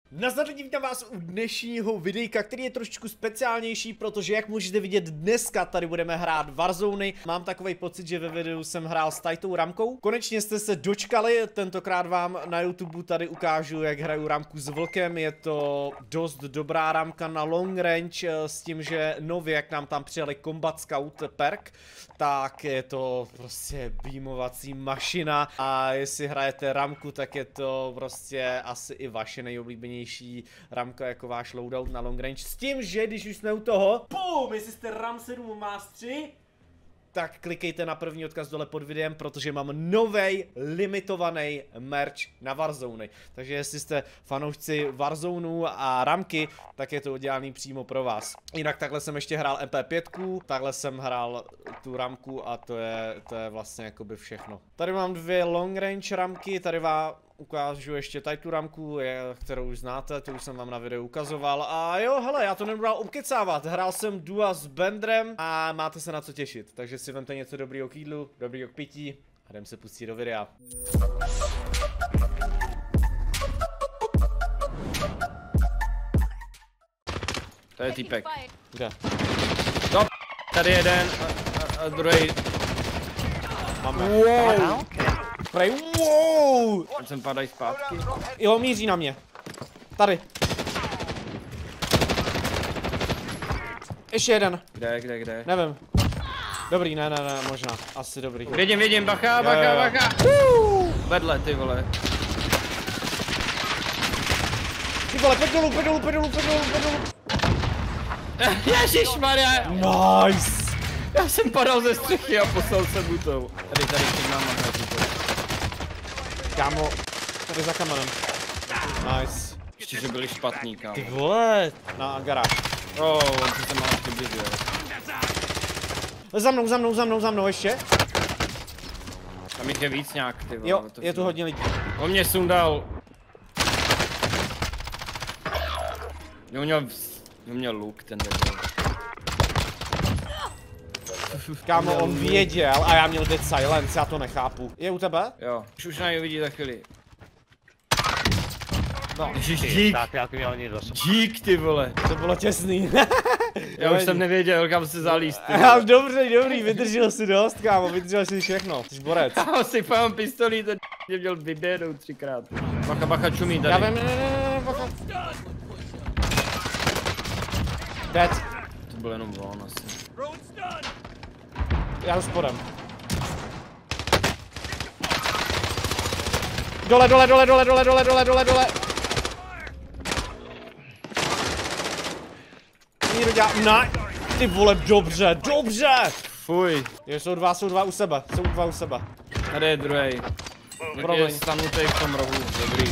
Nazdar, vítám vás u dnešního videjka, který je trošičku speciálnější, protože jak můžete vidět, dneska tady budeme hrát Warzony. Mám takový pocit, že ve videu jsem hrál s tajtou ramkou. Konečně jste se dočkali, tentokrát vám na YouTube tady ukážu, jak hraju ramku s vlkem. Je to dost dobrá ramka na long range, s tím, že nově, jak nám tam přijali Combat Scout perk, tak je to prostě beamovací mašina a jestli hrajete ramku, tak je to prostě asi i vaše nejoblíbenější ramka jako váš loadout na long range. S tím, že když už jsme u toho, BOOM! Jestli jste RAM 7 Mastery, tak klikejte na první odkaz dole pod videem, protože mám novej limitovaný merch na Warzony. Takže jestli jste fanoušci Warzonů a ramky, tak je to udělaný přímo pro vás. Jinak takhle jsem ještě hrál MP5, takhle jsem hrál tu ramku a to je vlastně jakoby všechno. Tady mám dvě long range ramky, tady vám ukážu ještě tady tu ramku, kterou už znáte, to už jsem vám na videu ukazoval. A jo, hele, já to nebudu dál obkecávat, hrál jsem dua s Bendrem a máte se na co těšit. Takže si vemte něco dobrýho k jídlu, dobrýho k pití a jdem se pustit do videa. To je týpek. Kde? No, tady jeden a druhý. Máme. Wow! Prej, wow! Teď sem padají zpátky. Jo, míří na mě. Tady. Ještě jeden. Kde? Nevím. Dobrý, ne, možná. Asi dobrý. Vidím, bacha. Vedle, ty vole. Ty vole, pojď dolů. Ježišmarja! Nice! Já jsem padal ze střechy a poslal jsem butou. Tady před náma hrají. Kámo, tady za kamenem. Nice. Ještě, že byli špatný, kámo. Ty vole, na garáž. On si se malé přiblížil. Za mnou ještě. Tam jich je víc nějak, ty vole. Jo, je tu hodně lidí. On mě sundal. Měl luk, ten debil. Kámo, on věděl a já měl dead silence, já to nechápu. Je u tebe? Jo, už na něj vidí za chvíli. No. Dík. Tak jak mi oni došli. Dík, ty vole. To bylo těsný. Já už jsem nevěděl, kam se zalíst. Dobrý, vydržel si dost, kámo, vydržel si všechno. Jsi borec. Já si mám pistolí, ten mě měl vyběhnout 3krát. Bacha čumí tady. Já vím, ne, bacha. Dead. To byl jenom on asi. Já jdu spodem. Dole. Míru dělá, ne. Ty vole, dobře. Fuj. Jo, jsou dva u sebe, Tady je druhej. Je stanutej v tom rohu. Dobrý.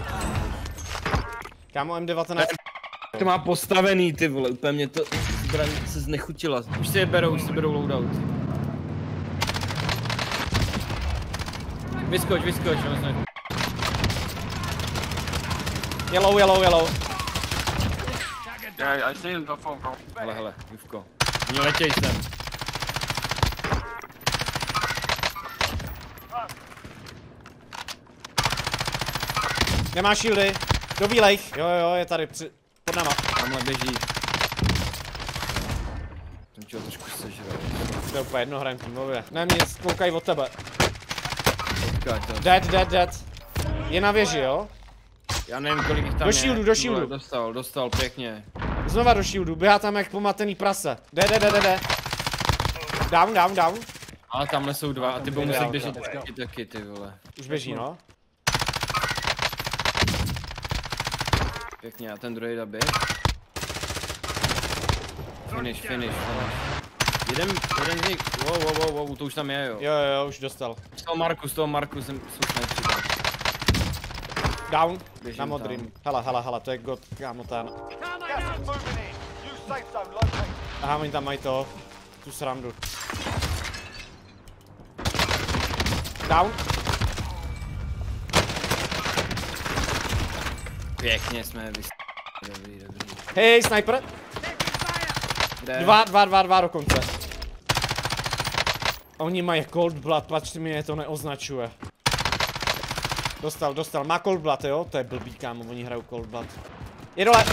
Kámo, M19. To má postavený, ty vole, úplně mě to zbraň se znechutila. Už si je berou loadout. Vyskoč, vlastně. Yellow. Yeah, I see him go phone, bro. Hele, Juvko. Oni letěj sem. Nemá shieldy. Do bílejch. Jo, je tady pod náma. Tamhle běží. Jsem chtěl trošku sežrat. To je úplně jedno, hrajem týmově. Ne, mě koukají od tebe. Počkej, Dead. Je na věži, jo? já nevím, kolik jich tam Do je. shieldu. Dostal, pěkně. Znova do shieldu, běhá tam jak pomatený prase. Jde. Down. Ale tamhle jsou dva a ty budou muset běžet taky, ty vole. Už běží, no. Pěkně, a ten druhý dabě. Finish. Jeden z nich, wow, to už tam je, jo. Jo, už dostal. Z toho Marku jsou snajpři. Down, Běžím na modrým. Hele, to je god, kámo ten. Aha, oni tam mají tu srandu. Down. Pěkně jsme Dobrý. Hej, sniper. Kde? Dva dokonce. Oni mají cold blood, pač mi je to neoznačuje. Dostal, má Cold Blood, jo? To je blbý, kámo, oni hrajou Cold Blood. Je dole!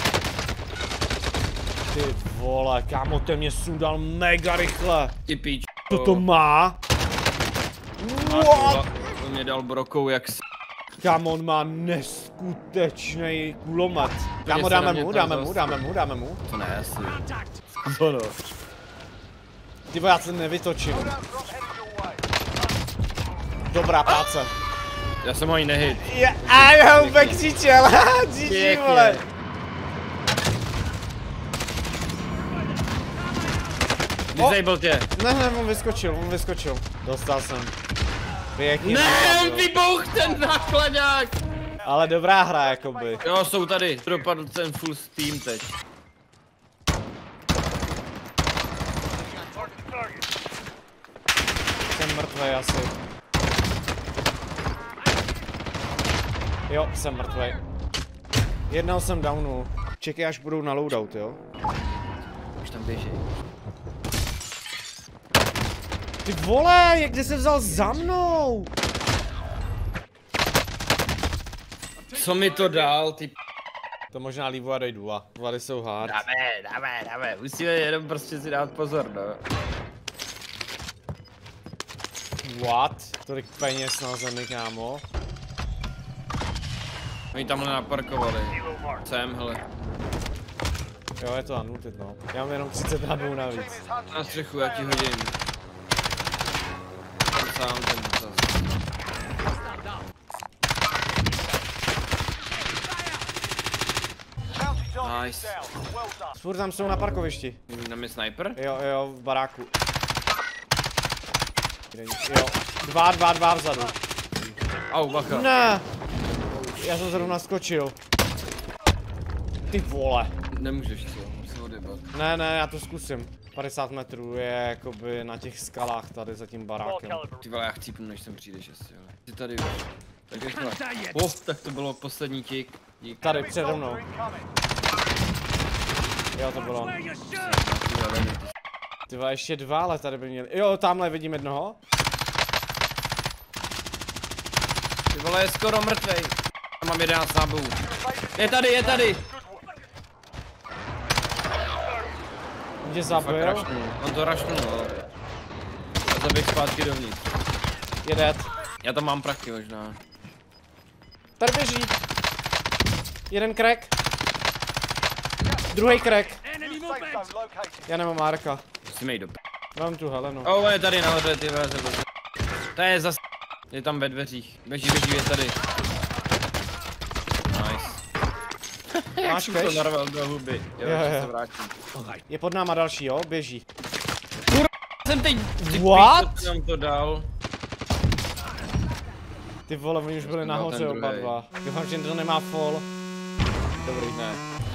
Ty vole, kámo, ten mě sundal mega rychle. Ty píč. Co to má? What? On mě dal brokou jak s... Kámo, on má neskutečný kulomet. Kámo, se na mě dáme mu. To ne, asi. To no. Ty já se nevytočím. Dobrá práce. Já jsem ho ani nehit. A já ho úplně křičel, GG vole. Disable tě. Ne, on vyskočil. Dostal jsem. Pěkně. Ne, on vybouch ten nákladák. Ale dobrá hra, jakoby. Jo, jsou tady. Dopadl ten full steam teď. Jsem mrtvej asi. Jo, jsem mrtvej. Jednou jsem downul. Čekaj, až budou na loadout, jo? Už tam běží. Ty vole, jak jsi se vzal za mnou? Co mi to dal, ty... To možná Livu a dojdu a Vlady jsou hard. Dáme. Musíme jenom prostě si dát pozor, no. What? Tolik peněz na zemi, kámo. Oni tamhle naparkovali. Sem, hele. Jo, je to unlooted, no. Já mám jenom 30 radů navíc. Na střechu, já ti hodím. Tam sám ten zase. Nice. Furt tam jsou na parkovišti. Tam je sniper? Jo, v baráku. Jo, dva vzadu. Au, bacha. Ne! Já jsem zrovna skočil. Ty vole. Nemůžeš co, musím odebat. Ne, já to zkusím. 50 metrů je jakoby na těch skalách tady za tím barákem. Ty vole, já chcípnu, než sem přijdeš asi, ale. Ty tady už. Tak rychle. Tak to bylo poslední kick. Dík. Tady přede mnou. Jo, to bylo. Ty vole, ještě dva, ale tady by měli. Jo, tamhle vidím jednoho. Ty vole, je skoro mrtvej. Já mám 11 nábojů. Je tady. Mě zabil. On to rašnul, no. A zaběh zpátky dovnitř. Je dead. Já tam mám prachy možná. Tady běží. Jeden crack. Druhý crack. Já nemám Arka. Musíme jít do p***. Mám tu Helenu. Je tady nahoře, ty vole, to je zas... Je tam ve dveřích. Běží, je tady. Nice. Máš to cash? narval do huby. Jo, se vrátím. Je pod náma další, jo? Běží. Jsem teď... What? Ty jsem to dal. Ty vole, oni už byli nahoře oba dva. Doufám, že to nemá fall. Dobrý, ne.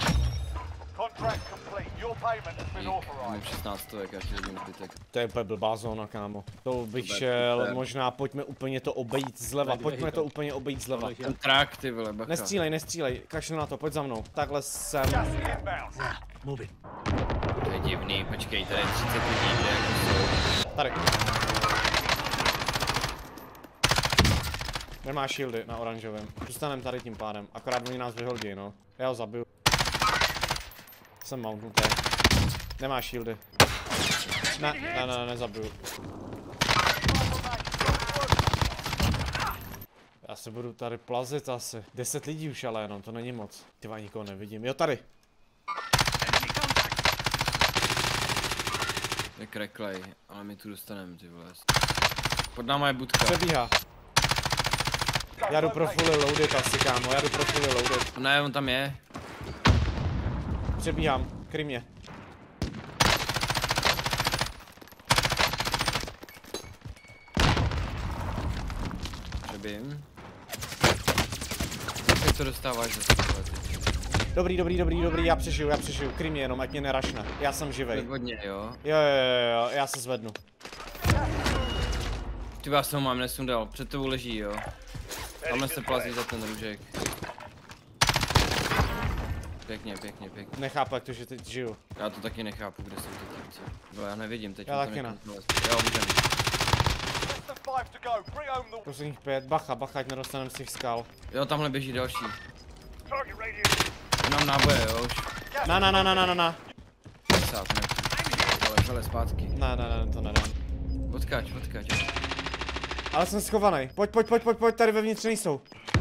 Mám 16 stovek, já ti hodím zbytek. To je úplně blbá zóna, kámo. To bych šel, možná pojďme úplně to obejít zleva, pojďme to úplně obejít zleva. Ten trak, ty vole, bacha. Nestřílej, kašlu na to, pojď za mnou. Takhle jsem. To je divný, počkej, tady je 30 lidí, kde jako jsou. Tady. Nemá shieldy na oranžovém. Zůstanem tady tím pádem, akorát oni nás vyhodí, no. Já ho zabiju. Jsem mountnutý. Nemá shieldy. Ne, nezabiju. Já se budu tady plazit asi. 10 lidí už ale jenom, to není moc. Tyva, nikoho nevidím. Jo, tady. Je kreklej, ale my tu dostaneme, ty vole. Pod náma je budka. Přebíhá. Já jdu pro fully loaded asi, kámo, Ne, on tam je. Přebíhám, kryj mě. Přebím. Jak to dostáváš za to? Dobrý, já přežiju, kryj mě jenom, ať mě nerašne. Já jsem živej. Hodně, jo. Jo, já se zvednu. Ty vás toho mám nesundal, před tebou leží, jo. Tamhle se plazí za ten růžek. Pěkně. Nechápu, jak to, že teď žiju. Já to taky nechápu, kde jsou ty týmci. Já nevidím teď. Já taky ne. Jo, můžem. Posledních 5, bacha, ať nedostaneme z těch skal. Jo, tamhle běží další. Mám náboje, jo, už. Na. Sáp, ne. Ale zpátky. Ne, to nedám. Odkaď. Ale jsem schovaný. Pojď, tady vevnitř nejsou.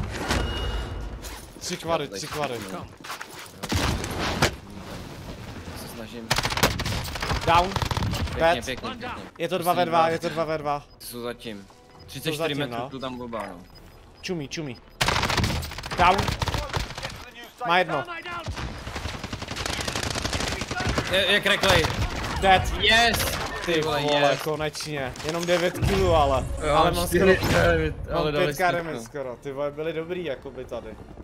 3 kvady. Já se snažím. Down. Bad. Pěkně. Je to 2v2. Jsou zatím. 34 metrů, no. tu tam oba, no. Čumí. Down. Má jedno. Je kreklej. Dead. Yes! Ty vole, konečně. Jenom 9 kg, ale. Jo, Ale mám skoro. ale Mám dali 5 jsme damage to. skoro. Ty vole, byly dobrý jakoby tady.